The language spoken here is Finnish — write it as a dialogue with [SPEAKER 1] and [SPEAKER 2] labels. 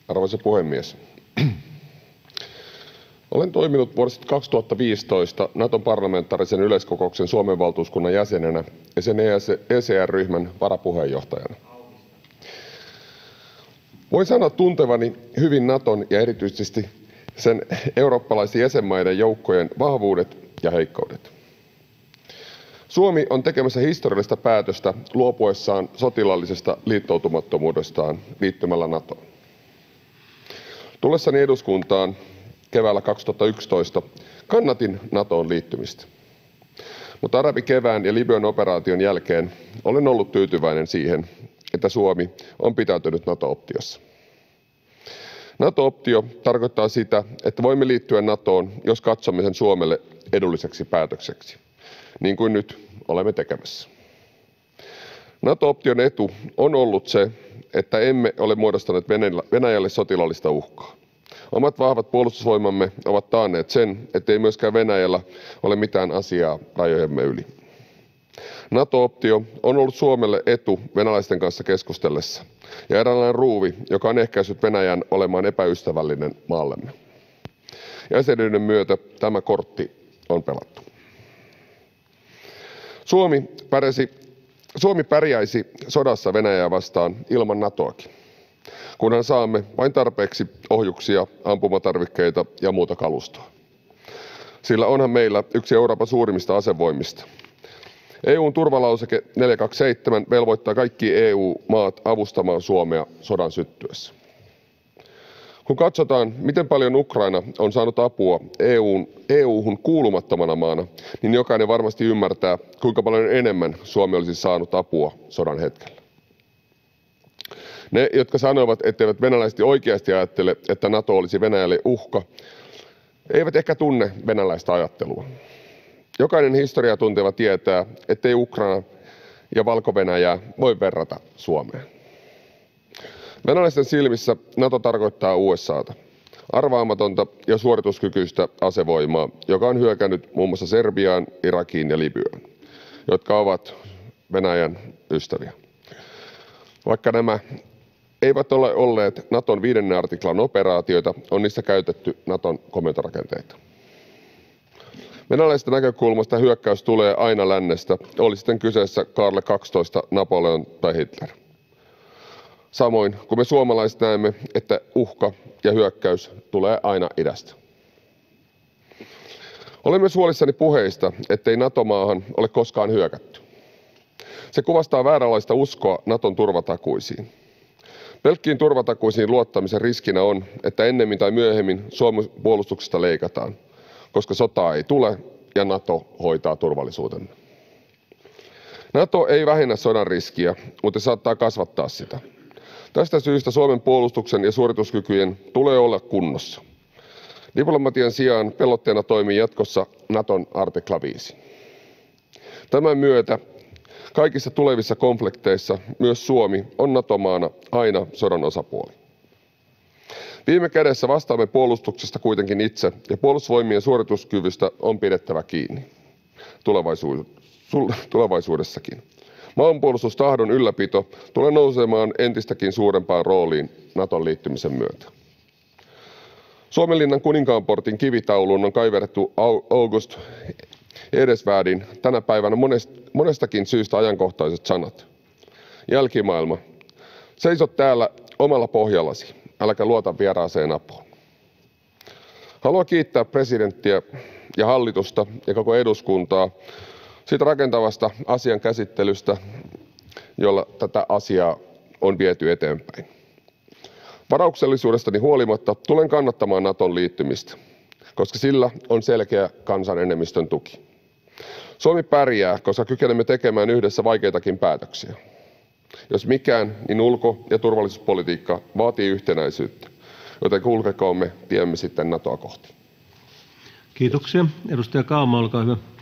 [SPEAKER 1] Arvoisa puhemies! Olen toiminut vuodesta 2015 Naton parlamentaarisen yleiskokouksen Suomen valtuuskunnan jäsenenä ja sen ECR-ryhmän varapuheenjohtajana. Voin sanoa tuntevani hyvin Naton ja erityisesti sen eurooppalaisten jäsenmaiden joukkojen vahvuudet ja heikkoudet. Suomi on tekemässä historiallista päätöstä luopuessaan sotilaallisesta liittoutumattomuudestaan liittymällä Natoon. Tullessani eduskuntaan keväällä 2011 kannatin Natoon liittymistä, mutta arabikevään ja Libyan operaation jälkeen olen ollut tyytyväinen siihen, että Suomi on pitäytynyt Nato-optiossa. Nato-optio tarkoittaa sitä, että voimme liittyä Natoon, jos katsomme sen Suomelle edulliseksi päätökseksi, niin kuin nyt olemme tekemässä. Nato-option etu on ollut se, että emme ole muodostaneet Venäjälle sotilaallista uhkaa. Omat vahvat puolustusvoimamme ovat taanneet sen, ettei myöskään Venäjällä ole mitään asiaa rajojemme yli. Nato-optio on ollut Suomelle etu venäläisten kanssa keskustellessa ja eräänlainen ruuvi, joka on ehkäissyt Venäjän olemaan epäystävällinen maallemme. Jäsenyyden myötä tämä kortti on pelattu. Suomi pärjäisi sodassa Venäjää vastaan ilman Natoakin, kunhan saamme vain tarpeeksi ohjuksia, ampumatarvikkeita ja muuta kalustoa. Sillä onhan meillä yksi Euroopan suurimmista asevoimista. EU:n turvalauseke 427 velvoittaa kaikki EU-maat avustamaan Suomea sodan syttyessä. Kun katsotaan, miten paljon Ukraina on saanut apua EU:hun kuulumattomana maana, niin jokainen varmasti ymmärtää, kuinka paljon enemmän Suomi olisi saanut apua sodan hetkellä. Ne, jotka sanoivat, etteivät venäläiset oikeasti ajattele, että Nato olisi Venäjälle uhka, eivät ehkä tunne venäläistä ajattelua. Jokainen historiaa tunteva tietää, ettei Ukraina ja Valko-Venäjää voi verrata Suomeen. Venäläisten silmissä Nato tarkoittaa USA:ta, arvaamatonta ja suorituskykyistä asevoimaa, joka on hyökännyt muun muassa Serbiaan, Irakiin ja Libyaan, jotka ovat Venäjän ystäviä. Vaikka nämä eivät ole olleet Naton 5. artiklan operaatioita, on niissä käytetty Naton komentorakenteita. Venäläisten näkökulmasta hyökkäys tulee aina lännestä, oli sitten kyseessä Karle XII, Napoleon tai Hitler. Samoin kuin me suomalaiset näemme, että uhka ja hyökkäys tulee aina idästä. Olen myös huolissani puheista, ettei NATO-maahan ole koskaan hyökätty. Se kuvastaa vääränlaista uskoa Naton turvatakuisiin. Pelkkiin turvatakuisiin luottamisen riskinä on, että ennemmin tai myöhemmin Suomen puolustuksesta leikataan, koska sotaa ei tule ja Nato hoitaa turvallisuutemme. Nato ei vähennä sodan riskiä, mutta saattaa kasvattaa sitä. Tästä syystä Suomen puolustuksen ja suorituskykyjen tulee olla kunnossa. Diplomatian sijaan pelotteena toimii jatkossa Naton artikla 5. Tämän myötä kaikissa tulevissa konflikteissa myös Suomi on NATO-maana aina sodan osapuoli. Viime kädessä vastaamme puolustuksesta kuitenkin itse ja puolustusvoimien suorituskyvystä on pidettävä kiinni tulevaisuudessakin. Maanpuolustustahdon ylläpito tulee nousemaan entistäkin suurempaan rooliin Naton liittymisen myötä. Suomenlinnan Kuninkaanportin kivitauluun on kaiverrettu August Ehrensvärdin tänä päivänä monestakin syystä ajankohtaiset sanat. Jälkimaailma, seisot täällä omalla pohjallasi, äläkä luota vieraaseen apuun. Haluan kiittää presidenttiä ja hallitusta ja koko eduskuntaa siitä rakentavasta asian käsittelystä, jolla tätä asiaa on viety eteenpäin. Varauksellisuudestani huolimatta tulen kannattamaan Naton liittymistä, koska sillä on selkeä kansan enemmistön tuki. Suomi pärjää, koska kykenemme tekemään yhdessä vaikeitakin päätöksiä. Jos mikään, niin ulko- ja turvallisuuspolitiikka vaatii yhtenäisyyttä, joten kulkekaamme tiemme sitten Natoa kohti.
[SPEAKER 2] Kiitoksia. Edustaja Kauma, olkaa hyvä.